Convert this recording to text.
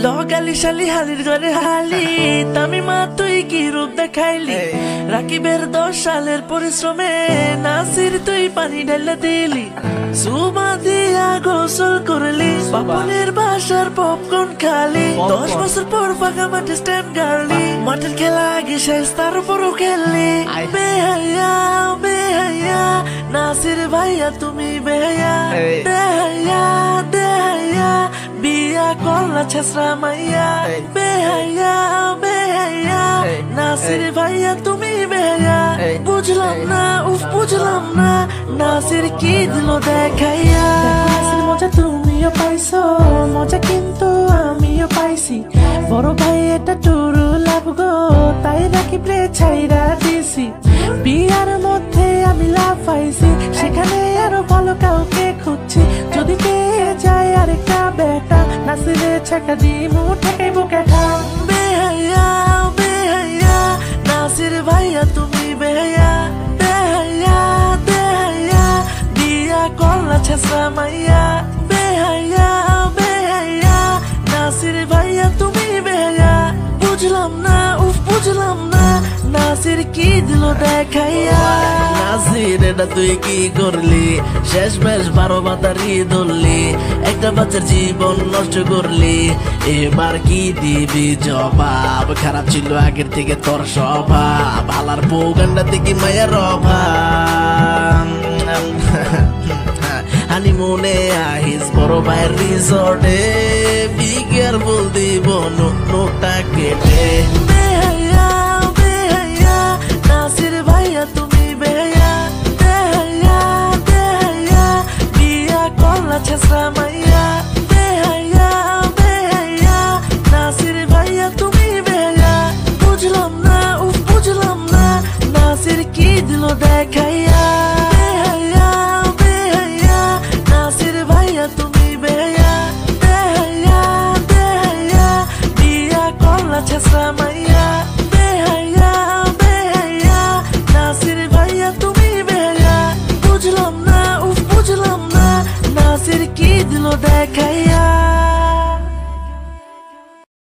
লগালি শালি হালির ঘরে হালি তামি মা তুই কি রূপ দেখাইলি রাকিবের 10 সালের পরিশ্রমে নাসির তুই পানি ঢেলে দিলি সুমা দিয়া গোসল করলি বাপনের বাসার পপকর্ন খালি 10 বছর পর ফাঁকা মাঠে স্ট্যান্ড গাড়লি মাঠের খেলা আগে শেষ তার উপরও খেললি বেহাইয়া বেহাইয়া নাসির ভাইয়া তুমি বেহাইয়া দেহাইয়া দেহাইয়া বিয়া করলা ছেসরা মাইয়া বেহাইয়া বেহাইয়া নাসির ভাইয়া তুমি বেহাইয়া বুঝলাম না উফ বুঝলাম না নাসির কি দিল দেখাইয়া মজা তুমিও পাইছো মজা কিন্তু আমিও পাইছি বড় ভাই এটা টুরু লাভ গো তাই রাখি প্লে ছাইরা দিছি বিয়ার মধ্যে আমি লাভ পাইছি সেখানে আরো ভালো কাউকে খুঁজছি যদি পেয়ে যায় আরেকটা বেটা নাসিরে ছাকা দিমু ঠেকাইবো কেঠা বেহাইয়া বেহাইয়া নাসির ভাইয়া তুমি বেহাইয়া বেহাইয়া বেহাইয়া বিয়া করলা ছেসরা মাইয়া বেহাইয়া বেহাইয়া নাসির ভাইয়া তুমি বেহাইয়া বুঝলাম না উফ বুঝলাম না নাসির কি দিল দেখাইয়া নাসির এটা তুই কি করলি শেষ বেশ 12 বাতারি ধরলি একটা বাচ্চার জীবন নষ্ট করলি এবার কি দিবি জবাব খারাপ ছিল আগের থেকে তোর স্বভাব আলার বউ গান্ডা থেকে মায়ের অভাব হানিমুনে আহিস বড় ভাইয়ের রিসর্টে বি কেয়ারফুল দিব নোটটা কেটে বেহাইয়া বেহাইয়া নাসির ভাইয়া তুমি বেহাইয়া বেহাইয়া বেহাইয়া বিয়া করলা ছেসরা মাইয়া বেহাইয়া বেহাইয়া নাসির ভাইয়া তুমি বেহাইয়া বুঝলাম না উফ বুঝলাম না নাসির কি দিল দেখাইয়া বেহাইয়া বেহাইয়া নাসির ভাইয়া তুমি বেহাইয়া বেহাইয়া বেহাইয়া বিয়া করলা ছেসরা মাইয়া